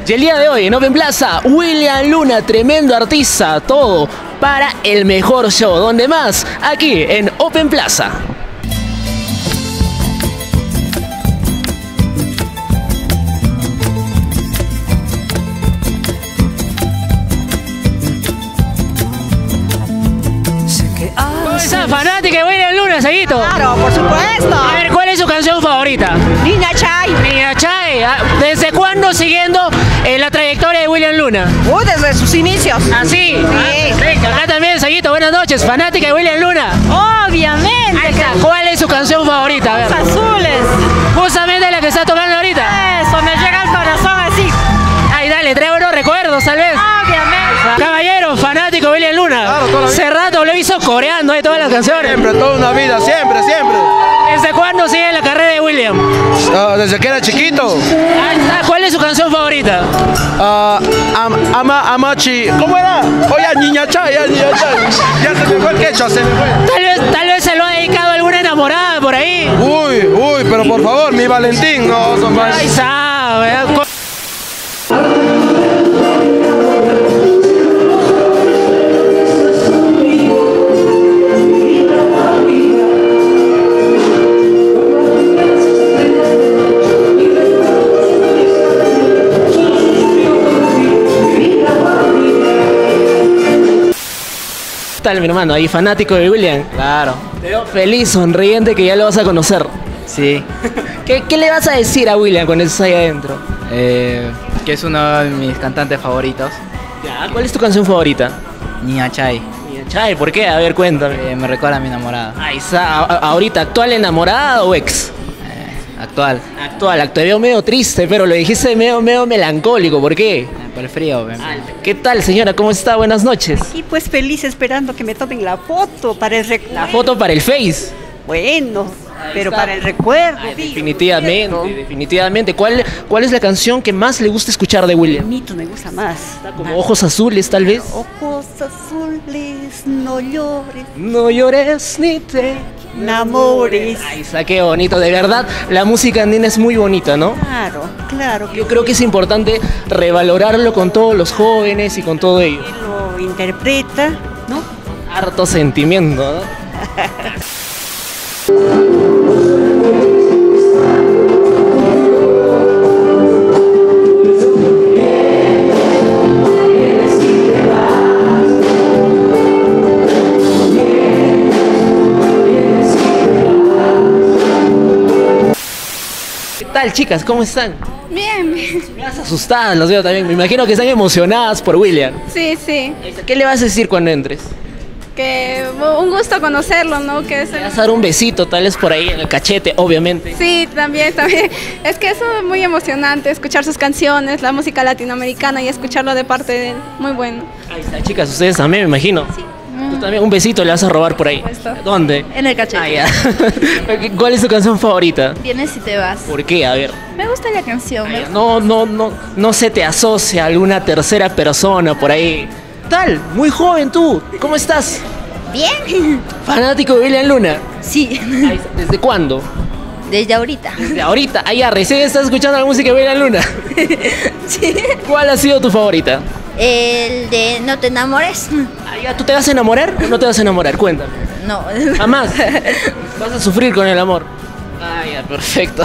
Y el día de hoy en Open Plaza, William Luna, tremendo artista, todo para el mejor show. ¿Dónde más? Aquí en Open Plaza. ¿Cómo está, fanática de William Luna, Sayito? Claro, por supuesto. A ver, ¿cuál es su canción favorita? Niña Chay. Niña Chay. ¿Desde cuándo siguiendo la trayectoria de William Luna? Desde sus inicios. ¿Ah, sí? Sí. Perfecto. Acá también, Sayito, buenas noches, fanática de William Luna. Obviamente. Ahí está. ¿Cuál es su canción favorita? A ver. Los azules. Justamente la que está tocando ahorita. Eso, me llega al corazón así. Ay, dale, trae buenos recuerdos, tal vez. Obviamente. Caballero, fanático de William Luna. Claro, toda la vida. Hace rato lo he visto coreando ahí todas las canciones. Siempre, toda una vida, siempre, siempre. ¿Desde cuándo sigue la carrera de William? Desde que era chiquito. Ahí está. ¿Cuál es su canción favorita? Amachi. ¿Cómo era? Oye, Niña Chay, ya, Niña Chay. Ya se me fue el quechua, se me fue. Tal vez se lo ha dedicado a alguna enamorada por ahí. Uy, pero por favor, mi Valentín, no, son más. Ahí sabe. ¿Qué tal, mi hermano? Ahí fanático de William. Claro, Te veo feliz, sonriente, que ya lo vas a conocer. sí. ¿Qué le vas a decir a William cuando estés ahí adentro? Que es uno de mis cantantes favoritos, Ya, ¿cuál es tu canción favorita? Niña Chay. Niña Chay, ¿por qué? A ver, cuéntame. Me recuerda a mi enamorada, Ahí está. ¿Ahorita actual enamorada o ex? actual, Actual, te veo medio triste, pero lo dijiste medio melancólico, ¿por qué? por el frío. ¿Qué tal, señora? ¿Cómo está? Buenas noches. Y pues feliz esperando que me tomen la foto para el recuerdo. La foto para el Face. Bueno, pero está. para el recuerdo. Definitivamente. ¿Cuál es la canción que más le gusta escuchar de William? Mito me gusta más. Como Ojos Azules, tal vez. Ojos azules, no llores, No llores ni te enamores. Ahí está, qué bonito. De verdad, la música andina es muy bonita, ¿no? Claro, claro. Yo creo que es importante revalorarlo con todos los jóvenes y con todo ello. Lo interpreta, ¿no? Harto sentimiento, ¿no? ¿Qué tal, chicas? ¿Cómo están? Bien, Más asustadas, los veo también. Me imagino que están emocionadas por William. sí, sí. ¿Qué le vas a decir cuando entres? Que un gusto conocerlo, ¿no? Que es Le vas a dar un besito, tal vez por ahí en el cachete, obviamente. Sí, también. Es que eso es muy emocionante, escuchar sus canciones, la música latinoamericana y escucharlo de parte de él. Muy bueno. Ahí está, chicas, ustedes también, me imagino. Sí. Tú también, un besito le vas a robar por ahí. Por supuesto. ¿Dónde? En el cachete. Ah, ya. ¿Cuál es tu canción favorita? Vienes y te vas. ¿Por qué? A ver. Me gusta la canción. me gusta. No se te asocia a alguna tercera persona por ahí. ¿Qué tal? Muy joven tú. ¿Cómo estás? Bien. Fanático de William Luna. Sí, Ahí está. ¿Desde cuándo? desde ahorita. Desde ahorita. Ah, ya, recién estás escuchando la música de William Luna. Sí. ¿Cuál ha sido tu favorita? El de No te enamores. Ah, ya, ¿tú te vas a enamorar o no te vas a enamorar? Cuéntame. No. Jamás. Vas a sufrir con el amor. Ah, ya, perfecto.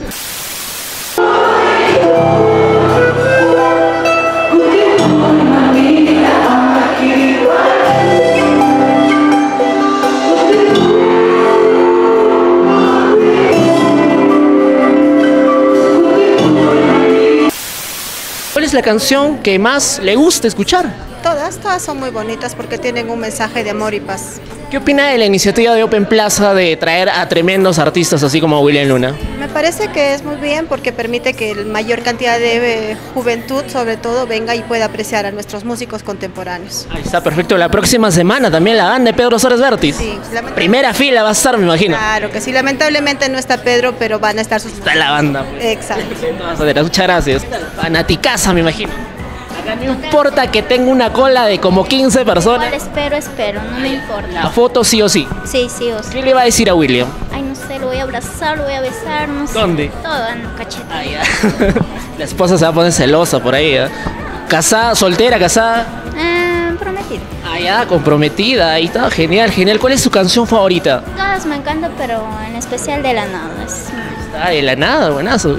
¿Cuál es la canción que más le gusta escuchar? Todas son muy bonitas porque tienen un mensaje de amor y paz. ¿Qué opina de la iniciativa de Open Plaza de traer a tremendos artistas así como William Luna? Me parece que es muy bien porque permite que la mayor cantidad de juventud, sobre todo, venga y pueda apreciar a nuestros músicos contemporáneos. Ahí está, perfecto. La próxima semana también la banda de Pedro Suárez Vértiz. Sí, lamentablemente. Primera fila va a estar, me imagino. Claro que sí, lamentablemente no está Pedro, pero van a estar sus... Está la banda. Exacto. De todas maneras, muchas gracias. Fanaticaza, me imagino. Acá no importa que tenga una cola de como 15 personas. Espero, no me importa. La foto sí o sí. Sí, sí o sí. ¿Qué le va a decir a William? Ay, no sé, lo voy a a abrazar, lo voy a besar, no sé. ¿Dónde? Todo en los cachetes. Ah, ya. La esposa se va a poner celosa por ahí, ¿eh? ¿Casada, soltera, casada? Prometido. Ah, ya, comprometida, ahí está, genial, genial. ¿Cuál es su canción favorita? Todas me encantan, pero en especial de la nada. Ah, de la nada, buenazo.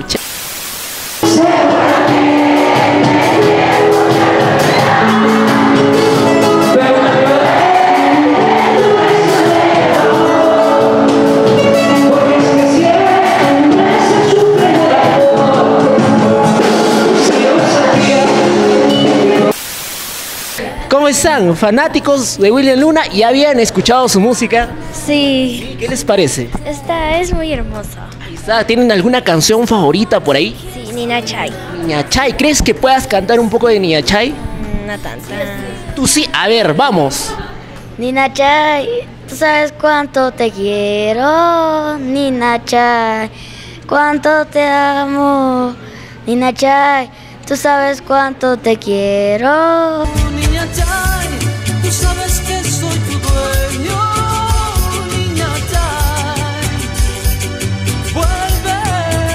¿Cómo están? Fanáticos de William Luna, ¿ya habían escuchado su música? Sí. ¿Qué les parece? Esta es muy hermosa. Ahí está, ¿tienen alguna canción favorita por ahí? Sí, Nina Chay. Niña Chay, ¿crees que puedas cantar un poco de Niña Chay? No tanta. Tú sí, a ver, vamos. Nina Chay, tú sabes cuánto te quiero. Nina Chay, cuánto te amo. Nina Chay, tú sabes cuánto te quiero. Niña Chay, tú sabes que soy tu dueño. Niña Chay, vuelve.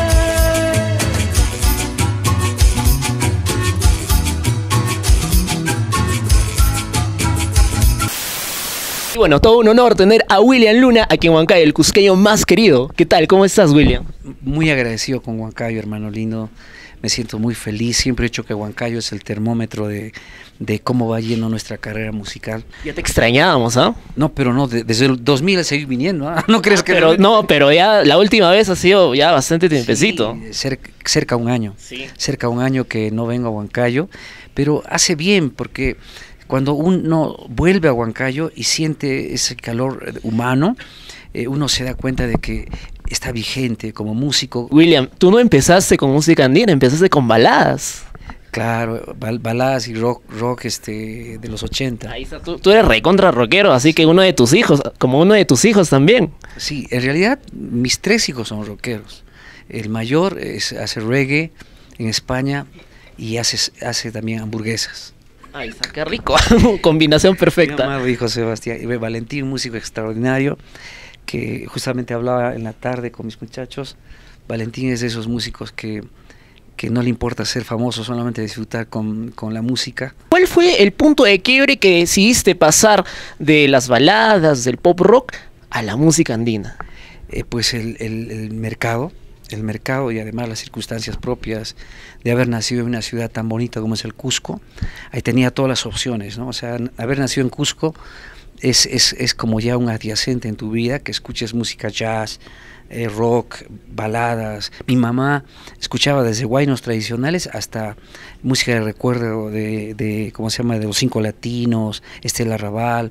Y bueno, todo un honor tener a William Luna aquí en Huancayo, el cusqueño más querido. ¿Qué tal? ¿Cómo estás, William? Muy agradecido con Huancayo, hermano lindo. Me siento muy feliz. Siempre he dicho que Huancayo es el termómetro de cómo va yendo nuestra carrera musical. Ya te extrañábamos, ¿ah? No, pero no, desde el 2000 seguí viniendo, ¿ah? ¿No crees que...? Pero no, pero ya la última vez ha sido ya bastante tiempecito. Sí, cerca un año. Sí. Cerca un año que no vengo a Huancayo, pero hace bien porque cuando uno vuelve a Huancayo y siente ese calor humano, uno se da cuenta de que está vigente como músico. William, tú no empezaste con música andina, empezaste con baladas. Claro, baladas y rock de los 80. Ahí está, tú eres recontra rockero, así que uno de tus hijos, como uno de tus hijos también. Sí, en realidad mis 3 hijos son rockeros. El mayor hace reggae en España y hace también hamburguesas. Ahí está, qué rico, combinación perfecta. Mi amado hijo Sebastián, y Valentín, un músico extraordinario, que justamente hablaba en la tarde con mis muchachos. Valentín es de esos músicos que no le importa ser famoso, solamente disfrutar con la música. ¿Cuál fue el punto de quiebre que decidiste pasar de las baladas, del pop rock, a la música andina? Pues el mercado y además las circunstancias propias de haber nacido en una ciudad tan bonita como es el Cusco. Ahí tenía todas las opciones, ¿no? O sea, haber nacido en Cusco es como ya un adyacente en tu vida, que escuches música jazz, rock, baladas. Mi mamá escuchaba desde guaynos tradicionales hasta música de recuerdo de ¿cómo se llama? De los 5 latinos, el arrabal,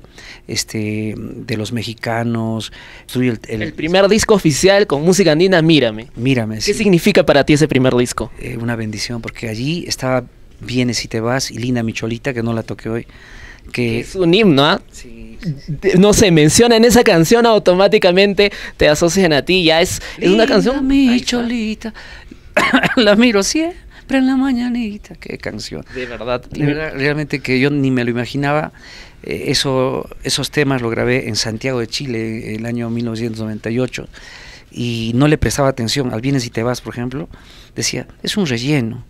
de los mexicanos. El primer disco oficial con música andina, Mírame. Mírame, ¿Qué sí. significa para ti ese primer disco? Una bendición, porque allí estaba Vienes y te vas y Linda mi cholita, que no la toqué hoy. Que es un himno, ¿ah? Sí. No sé, mencionan esa canción, automáticamente te asocian a ti, ya es una canción. Mi cholita, la miro siempre en la mañanita. Qué canción. De verdad. Realmente que yo ni me lo imaginaba. Esos temas lo grabé en Santiago de Chile el año 1998 y no le prestaba atención al Vienes y te vas, por ejemplo. Decía, es un relleno.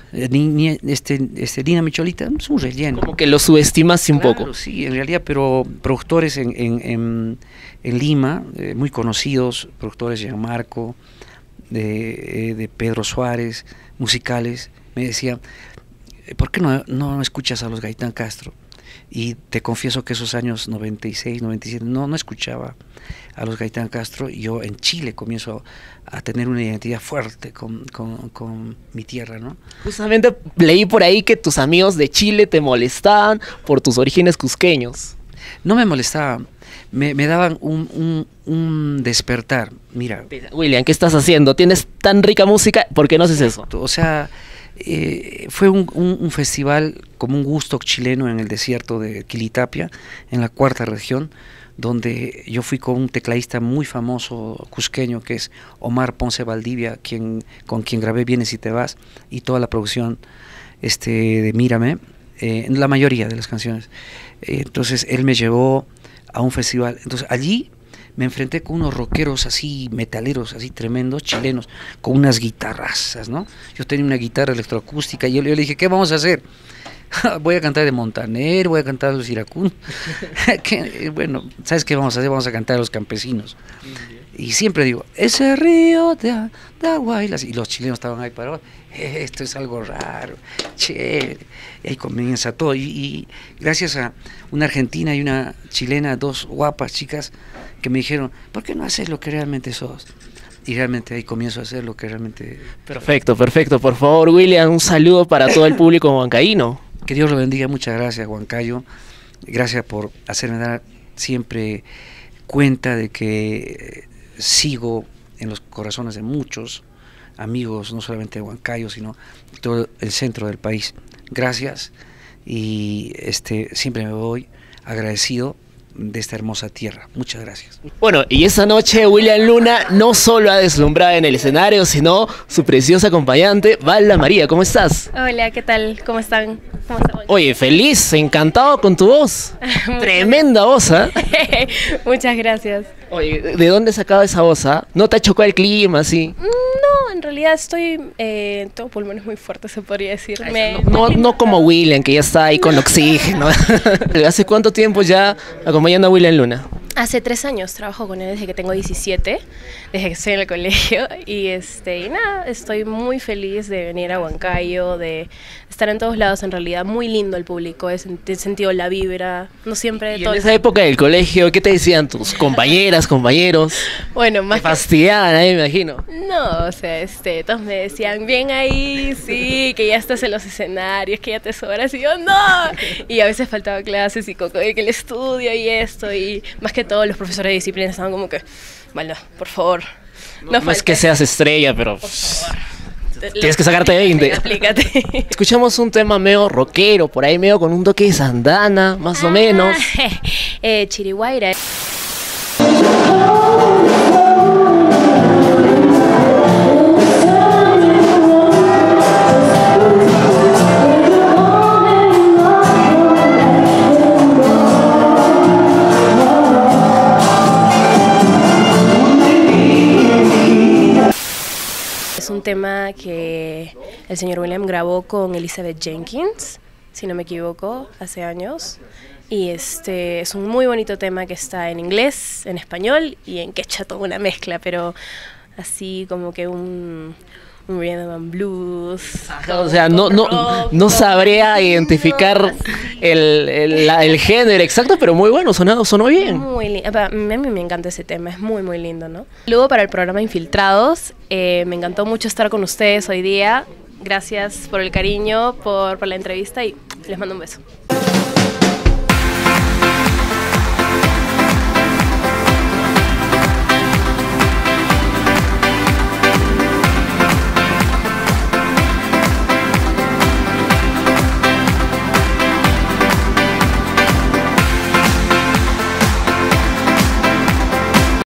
Lina Micholita es un relleno. Como que lo subestimaste un poco. Sí, en realidad, pero productores en Lima, muy conocidos, productores de Gianmarco, de Pedro Suárez, musicales, me decían, ¿por qué no escuchas a los Gaitán Castro? Y te confieso que esos años 96, 97, no escuchaba a los Gaitán Castro, y yo en Chile comienzo a tener una identidad fuerte con mi tierra, ¿no? Justamente leí por ahí que tus amigos de Chile te molestaban por tus orígenes cusqueños. No me molestaban, me daban un despertar. Mira, William, ¿qué estás haciendo? ¿Tienes tan rica música? ¿Por qué no haces eso? O sea, fue un festival como un gusto chileno en el desierto de Quilitapia, en la 4ª región, donde yo fui con un tecladista muy famoso cusqueño, que es Omar Ponce Valdivia, con quien grabé Vienes y te vas, y toda la producción de Mírame, la mayoría de las canciones. Entonces él me llevó a un festival. Entonces allí me enfrenté con unos rockeros así, metaleros, así tremendos, chilenos, con unas guitarrazas, ¿no? Yo tenía una guitarra electroacústica y yo le dije, ¿qué vamos a hacer? Voy a cantar de Montaner, voy a cantar de los iracundos. Bueno, ¿sabes qué vamos a hacer? Vamos a cantar a los campesinos. Y siempre digo, ese río de agua, y los chilenos estaban ahí parados, esto es algo raro, chévere. Y ahí comienza todo. Y gracias a una argentina y una chilena, dos guapas chicas, que me dijeron, ¿por qué no haces lo que realmente sos? Y realmente ahí comienzo a hacer lo que realmente... Perfecto, perfecto. Por favor, William, un saludo para todo el público huancaíno. Que Dios lo bendiga, muchas gracias, Huancayo. Gracias por hacerme dar siempre cuenta de que sigo en los corazones de muchos amigos, no solamente de Huancayo, sino de todo el centro del país. Gracias, y siempre me voy agradecido de esta hermosa tierra. Muchas gracias. Bueno, y esta noche William Luna no solo ha deslumbrado en el escenario, sino su preciosa acompañante, Valda María. ¿Cómo estás? Hola, ¿qué tal? ¿Cómo están? ¿Cómo están? Oye, feliz, encantado con tu voz. Tremenda voz, ¿eh? Muchas gracias. Oye, ¿de dónde sacaba esa voz? ¿No te ha chocado el clima así? No, en realidad estoy... tengo pulmones muy fuertes, se podría decir. No como William, que ya está ahí con oxígeno. ¿Hace cuánto tiempo ya acompañando a William Luna? Hace 3 años trabajo con él desde que tengo 17, desde que estoy en el colegio, y nada, estoy muy feliz de venir a Huancayo, de estar en todos lados. En realidad muy lindo el público, he sentido la vibra, no siempre... ¿Y en esa época del colegio qué te decían tus compañeras, compañeros? Bueno, más te fastidiaban ahí, me imagino. No, o sea, todos me decían, bien ahí, sí, que ya estás en los escenarios, que ya te sobras, y yo, no. Y a veces faltaba clases y que el estudio y esto, y más que todos los profesores de disciplina estaban como que, bueno, por favor, no es que seas estrella, pero por favor, tienes que sacarte 20. Explícate. Escuchamos un tema medio rockero, por ahí medio con un toque de sandana, más o menos. Chiriguaira. Es un tema que el señor William grabó con Elizabeth Jenkins, si no me equivoco, hace años. Y es un muy bonito tema que está en inglés, en español y en quechua, toda una mezcla, pero así como que un rhythm and blues. O sea, no sabría identificar el género exacto, pero muy bueno, sonó bien. Muy lindo. A mí me encanta ese tema, es muy, muy lindo, ¿no? Luego para el programa Infiltrados, me encantó mucho estar con ustedes hoy día. Gracias por el cariño, por la entrevista y les mando un beso.